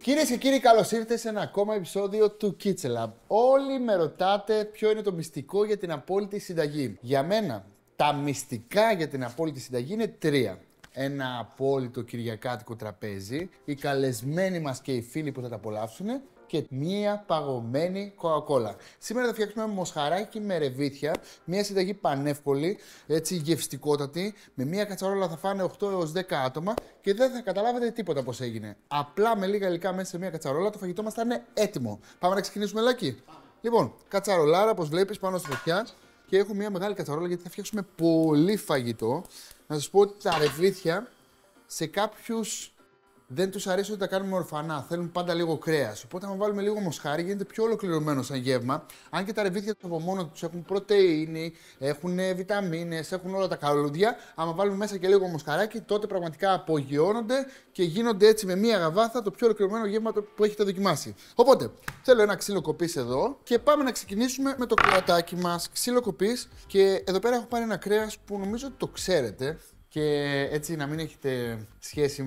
Κυρίες και κύριοι, καλώς ήρθατε σε ένα ακόμα επεισόδιο του Kitchen Lab. Όλοι με ρωτάτε ποιο είναι το μυστικό για την απόλυτη συνταγή. Για μένα, τα μυστικά για την απόλυτη συνταγή είναι τρία. Ένα απόλυτο κυριακάτικο τραπέζι, οι καλεσμένοι μας και οι φίλοι που θα τα απολαύσουν και μία παγωμένη κοκακόλα. Σήμερα θα φτιάξουμε μοσχαράκι με ρεβίθια, μία συνταγή πανεύκολη, έτσι γευστικότατη, με μία κατσαρόλα θα φάνε 8 έως 10 άτομα και δεν θα καταλάβετε τίποτα πώς έγινε. Απλά με λίγα υλικά μέσα σε μία κατσαρόλα το φαγητό μας θα είναι έτοιμο. Πάμε να ξεκινήσουμε, Λάκη. Λοιπόν, κατσαρολάρα, όπως βλέπεις, πάνω στη φωτιά και έχω μία μεγάλη κατσαρόλα γιατί θα φτιάξουμε πολύ φαγητό. Να σας πω ότι τα ρεβίθια σε κάποιους δεν τους αρέσει ότι τα κάνουμε ορφανά. Θέλουν πάντα λίγο κρέας. Οπότε, αν βάλουμε λίγο μοσχάρι, γίνεται πιο ολοκληρωμένο σαν γεύμα. Αν και τα ρεβίθια από μόνο τους έχουν πρωτεΐνη, έχουν βιταμίνες, έχουν όλα τα καλούδια. Αν βάλουμε μέσα και λίγο μοσχαράκι, τότε πραγματικά απογειώνονται και γίνονται έτσι με μία γαβάθα το πιο ολοκληρωμένο γεύμα που έχετε δοκιμάσει. Οπότε, θέλω ένα ξύλο κοπής εδώ και πάμε να ξεκινήσουμε με το κρεατάκι μας. Ξύλο κοπής και εδώ πέρα έχω πάρει ένα κρέας που νομίζω ότι το ξέρετε. Και έτσι να μην έχετε σχέση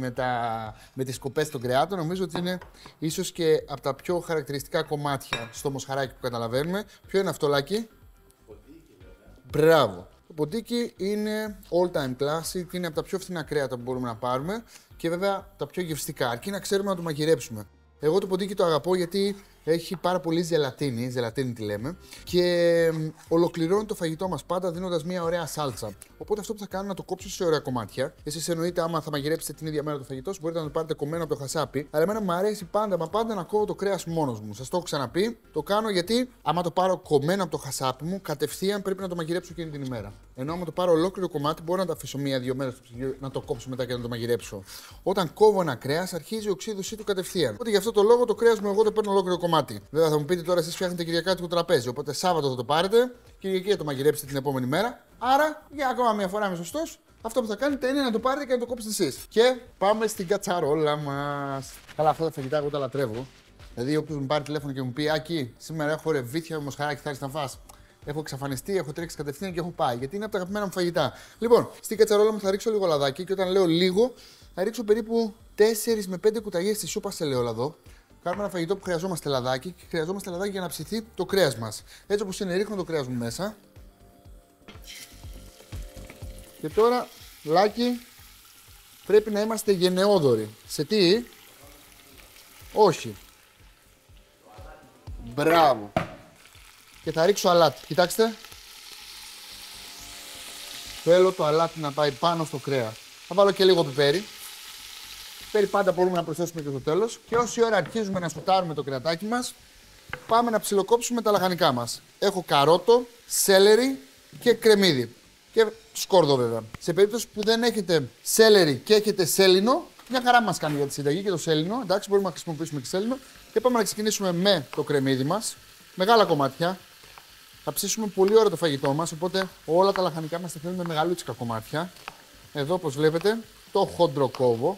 με τις κοπές των κρεάτων, νομίζω ότι είναι ίσως και από τα πιο χαρακτηριστικά κομμάτια στο μοσχαράκι που καταλαβαίνουμε. Ποιο είναι αυτό, Λάκη? Ποντίκι, βέβαια. Μπράβο. Το ποντίκι είναι all time classic, είναι από τα πιο φθηνά κρέατα που μπορούμε να πάρουμε και βέβαια τα πιο γευστικά, αρκεί να ξέρουμε να το μαγειρέψουμε. Εγώ το ποντίκι το αγαπώ γιατί έχει πάρα πολύ ζελατίνη τη λέμε, και ολοκληρώνει το φαγητό μας πάντα δίνοντας μια ωραία σάλτσα. Οπότε αυτό που θα κάνω είναι να το κόψω σε ωραία κομμάτια. Εσείς εννοείται, άμα θα μαγειρέψετε την ίδια μέρα το φαγητό, μπορείτε να το πάρετε κομμένο από το χασάπι. Αλλά εμένα μου αρέσει πάντα να κόβω το κρέας μόνος μου. Σας το έχω ξαναπεί. Το κάνω γιατί άμα το πάρω κομμένο από το χασάπι μου, κατευθείαν πρέπει να το μαγειρέψω εκείνη την ημέρα. Ενώ άμα το πάρω ολόκληρο κομμάτι, μπορώ να το αφήσω μία-δύο μέρες στο ψυγείο να το κόψω μετά και να το μαγειρέψω. Όταν κόβω ένα κρέας, αρχίζει η οξύδωσή του κατευθείαν. Οπότε γι' αυτό το λόγο το κρέας μου εγώ το παίρνω ολόκληρο κομμάτι. Βέβαια θα μου πείτε τώρα εσείς φτιάχνετε κυριακάτικο τραπέζι. Οπότε Σάββατο θα το πάρετε, Κυριακή θα το μαγειρέψετε την επόμενη μέρα. Άρα, για ακόμα μια φορά είμαι σωστός, αυτό που θα κάνετε είναι να το πάρετε και να το κόψετε εσείς. Και πάμε στην κατσαρόλα μας. Καλά, αυτά τα φαγητά εγώ τα λατρεύω. Δηλαδή, όποιος μου πάρει τηλέφωνο και μου πει Άκη, σήμερα έχω ρεβίθια με μοσχαράκι, θα έρθει να φας. Έχω εξαφανιστεί, έχω τρέξει κατευθείαν και έχω πάει. Γιατί είναι από τα αγαπημένα μου φαγητά. Λοιπόν, στην κατσαρόλα μου θα ρίξω λίγο λαδάκι και όταν λέω λίγο, θα ρίξω περίπου 4 με 5 κουταλιές τη σούπα σε ελαιόλαδο. Κάνουμε ένα φαγητό που χρειαζόμαστε λαδάκι και χρειαζόμαστε λαδάκι για να ψηθεί το κρέας μας. Έτσι όπως είναι, ρίχνω το κρέας μου μέσα. Και τώρα, Λάκη, πρέπει να είμαστε γενναιόδοροι. Σε τι? Όχι. Μπράβο. Και θα ρίξω αλάτι. Κοιτάξτε. Θέλω το αλάτι να πάει πάνω στο κρέας. Θα βάλω και λίγο πιπέρι. Πιπέρι πάντα μπορούμε να προσθέσουμε και στο τέλος. Και όση ώρα αρχίζουμε να σουτάρουμε το κρεατάκι μας, πάμε να ψιλοκόψουμε τα λαχανικά μας. Έχω καρότο, σέλερι και κρεμμύδι. Και σκόρδο βέβαια. Σε περίπτωση που δεν έχετε σέλερι και έχετε σέλινο, μια χαρά μας κάνει για τη συνταγή και το σέλινο. Εντάξει, μπορούμε να χρησιμοποιήσουμε και σέλινο. Και πάμε να ξεκινήσουμε με το κρεμμύδι μας. Μεγάλα κομμάτια. Θα ψήσουμε πολύ ώρα το φαγητό μας, οπότε όλα τα λαχανικά μας θα θέλουν με μεγαλούτσικα κομμάτια. Εδώ όπως βλέπετε το χοντρό κόβω.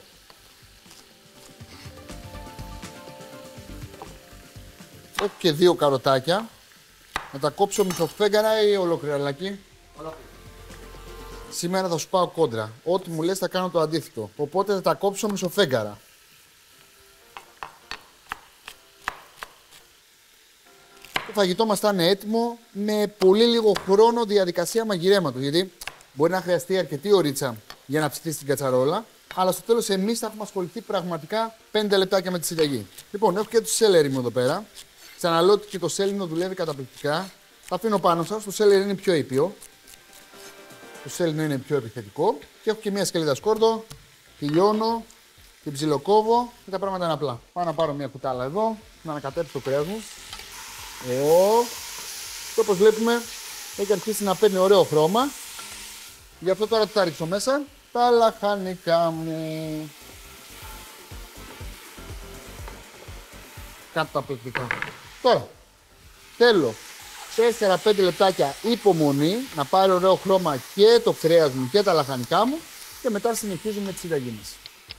Έχω και 2 καροτάκια. Να τα κόψω μισοφέγγαρα ή ολόκληρα, Λάκη? Ολόκληρα. Σήμερα θα σου πάω κόντρα. Ό,τι μου λες θα κάνω το αντίθετο. Οπότε θα τα κόψω μισοφέγγαρα. Το φαγητό μας θα είναι έτοιμο με πολύ λίγο χρόνο διαδικασία μαγειρέματος. Γιατί μπορεί να χρειαστεί αρκετή ωρίτσα για να ψηθεί στην κατσαρόλα. Αλλά στο τέλος εμείς θα έχουμε ασχοληθεί πραγματικά 5 λεπτάκια με τη συνταγή. Λοιπόν, έχω και το σέλερι μου εδώ πέρα. Ξαναλέω ότι και το σέλινο δουλεύει καταπληκτικά. Θα αφήνω πάνω σας. Το σέλερι είναι πιο ήπιο. Το σέλινο είναι πιο επιθετικό. Και έχω και μια σκελίδα σκόρδο. Τη λιώνω, την ψιλοκόβω και τα πράγματα είναι απλά. Πάω να πάρω μια κουτάλα εδώ, να ανακατέψω το κρέας μου. Και όπως βλέπουμε έχει αρχίσει να παίρνει ωραίο χρώμα. Γι' αυτό τώρα θα ρίξω μέσα τα λαχανικά μου. Καταπληκτικά. Τώρα θέλω 4-5 λεπτάκια υπομονή να πάρει ωραίο χρώμα και το κρέας μου και τα λαχανικά μου και μετά συνεχίζουμε τη συνταγή μας.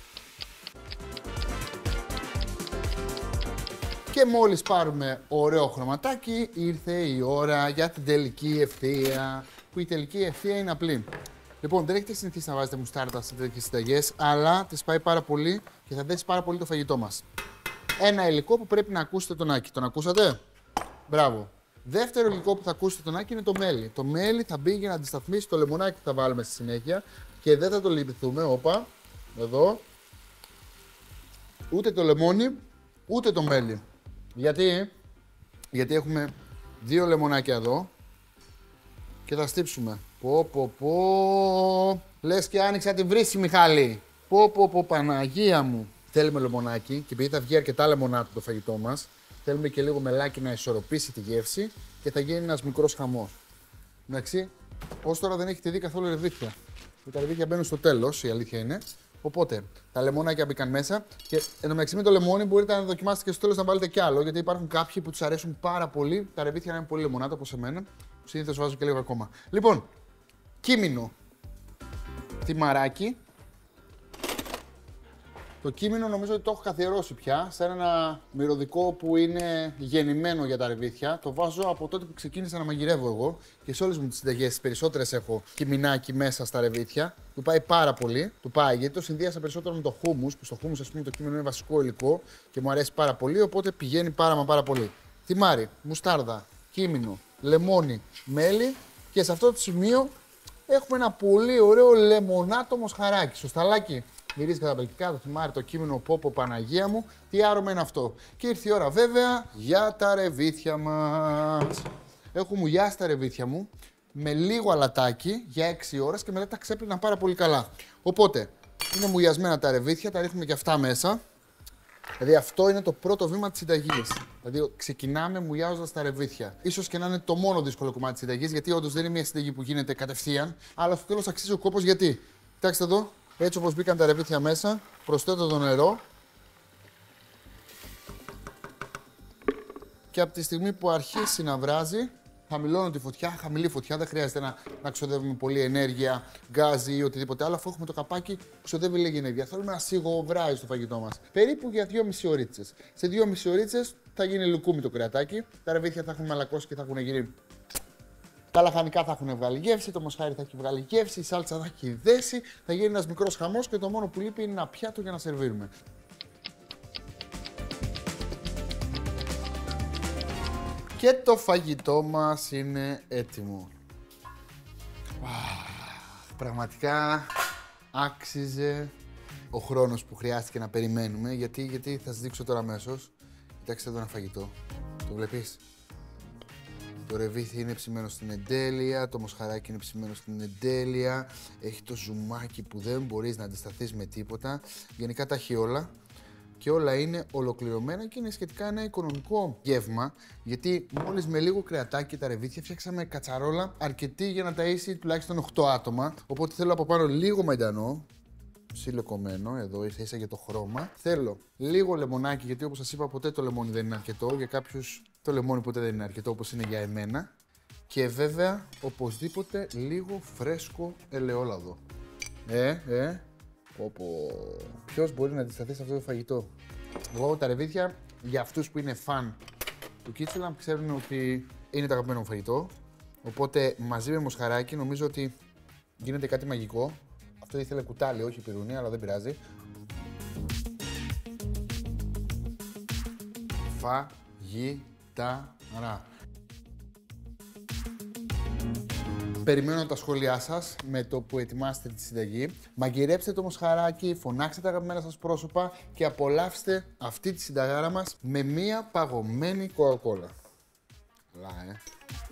Και μόλις πάρουμε ωραίο χρωματάκι, ήρθε η ώρα για την τελική ευθεία. Που η τελική ευθεία είναι απλή. Λοιπόν, δεν έχετε συνηθίσει να βάζετε μουστάρδα σε τέτοιες συνταγές, αλλά τις πάει πάρα πολύ και θα δέσει πάρα πολύ το φαγητό μας. Ένα υλικό που πρέπει να ακούσετε τον Άκη. Τον ακούσατε? Μπράβο. Δεύτερο υλικό που θα ακούσετε τον Άκη είναι το μέλι. Το μέλι θα μπει για να αντισταθμίσει το λεμονάκι που θα βάλουμε στη συνέχεια και δεν θα το λυπηθούμε. Όπα, εδώ. Ούτε το λεμόνι, ούτε το μέλι. Γιατί έχουμε 2 λεμονάκια εδώ και θα στύψουμε. Πω. Λες και άνοιξα τη βρύση, Μιχάλη. Πω, Παναγία μου. Θέλουμε λεμονάκι και επειδή θα βγει αρκετά λεμονάτο το φαγητό μας, θέλουμε και λίγο μελάκι να ισορροπήσει τη γεύση και θα γίνει ένας μικρός χαμός. Εντάξει, ως τώρα δεν έχετε δει καθόλου ρεβίθια. Τα ρεβίθια μπαίνουν στο τέλος, η αλήθεια είναι. Οπότε τα λεμονάκια μπήκαν μέσα και εντωμεταξύ με το λεμόνι μπορείτε να δοκιμάσετε και στο τέλος να βάλετε κι άλλο, γιατί υπάρχουν κάποιοι που τους αρέσουν πάρα πολύ τα ρεβίθια να είναι πολύ λεμονάτα όπως εμένα. Συνήθως βάζω και λίγο ακόμα. Λοιπόν, κίμινο, θυμαράκι. Το κίμινο νομίζω ότι το έχω καθιερώσει πια σε ένα μυρωδικό που είναι γεννημένο για τα ρεβίθια. Το βάζω από τότε που ξεκίνησα να μαγειρεύω εγώ και σε όλες μου τις συνταγές, τις περισσότερες έχω κιμινάκι μέσα στα ρεβίθια. Του πάει πάρα πολύ. Του πάει γιατί το συνδύασα περισσότερο με το χούμους, που στο χούμους ας πούμε το κίμινο είναι βασικό υλικό και μου αρέσει πάρα πολύ, οπότε πηγαίνει πάρα πολύ. Θυμάρι, μουστάρδα, κίμινο, λεμόνι, μέλι και σε αυτό το σημείο έχουμε ένα πολύ ωραίο λεμονάτο μοσχαράκι. Στο σταλάκι μυρίζει καταπληκτικά το θυμάρι, το κείμενο, πω Παναγία μου, τι άρωμα είναι αυτό. Και ήρθε η ώρα βέβαια για τα ρεβίθια μας. Έχω μουλιάσει τα ρεβίθια μου με λίγο αλατάκι για 6 ώρες και μετά τα ξέπλυνα πάρα πολύ καλά. Οπότε είναι μουλιασμένα τα ρεβίθια, τα ρίχνουμε και αυτά μέσα. Δηλαδή αυτό είναι το πρώτο βήμα της συνταγής. Δηλαδή ξεκινάμε μουλιάζοντας τα ρεβίθια. Ίσως και να είναι το μόνο δύσκολο κομμάτι της συνταγής, γιατί όντως δεν είναι μια συνταγή που γίνεται κατευθείαν, αλλά στο τέλος αξίζει ο κόπος γιατί. Κοιτάξτε εδώ. Έτσι όπως μπήκαν τα ρεβίθια μέσα, προσθέτω το νερό και από τη στιγμή που αρχίσει να βράζει, χαμηλώνω τη φωτιά, χαμηλή φωτιά, δεν χρειάζεται να ξοδεύουμε πολλή ενέργεια, γκάζι ή οτιδήποτε άλλο, αφού έχουμε το καπάκι που ξοδεύει λίγη ενέργεια. Θέλουμε να σιγοβράζει στο φαγητό μας. Περίπου για 2,5 ωρίτσες. Σε 2,5 ωρίτσες θα γίνει λουκούμι το κρεατάκι, τα ρεβίθια θα έχουν μαλακώσει και θα έχουν γίνει. Τα λαχανικά θα έχουν βγάλει γεύση, το μοσχάρι θα έχει βγάλει γεύση, η σάλτσα θα έχει δέσει, θα γίνει ένας μικρός χαμός και το μόνο που λείπει είναι ένα πιάτο για να σερβίρουμε. Και το φαγητό μας είναι έτοιμο. Πραγματικά άξιζε ο χρόνος που χρειάστηκε να περιμένουμε, γιατί θα σας δείξω τώρα αμέσως. Κοιτάξτε εδώ ένα φαγητό, το βλέπεις. Το ρεβίθι είναι ψημένο στην εντέλεια, το μοσχαράκι είναι ψημένο στην εντέλεια, έχει το ζουμάκι που δεν μπορείς να αντισταθείς με τίποτα. Γενικά τα έχει όλα και όλα είναι ολοκληρωμένα και είναι σχετικά ένα οικονομικό γεύμα, γιατί μόλις με λίγο κρεατάκι τα ρεβίθια φτιάξαμε κατσαρόλα αρκετή για να ταΐσει τουλάχιστον 8 άτομα. Οπότε θέλω από πάνω λίγο μαϊντανό, σιλεκωμένο, εδώ ίσα για το χρώμα. Θέλω λίγο λεμονάκι, γιατί όπως σας είπα ποτέ το λεμόνι δεν είναι αρκετό, για κάποιους το λεμόνι ποτέ δεν είναι αρκετό όπως είναι για εμένα. Και βέβαια οπωσδήποτε λίγο φρέσκο ελαιόλαδο. Ποιος μπορεί να αντισταθεί σε αυτό το φαγητό. Εγώ τα ρεβίθια, για αυτούς που είναι φαν του Kitchelam, ξέρουν ότι είναι το αγαπημένο μου φαγητό. Οπότε μαζί με μοσχαράκι νομίζω ότι γίνεται κάτι μαγικό. Αυτό ήθελε κουτάλι, όχι πυρούνι, αλλά δεν πειράζει. Φαγητάρα. Περιμένω τα σχόλιά σας με το που ετοιμάσετε τη συνταγή. Μαγειρέψτε το μοσχαράκι, φωνάξτε τα αγαπημένα σας πρόσωπα και απολαύστε αυτή τη συνταγάρα μας με μία παγωμένη κοκακόλα. Καλά,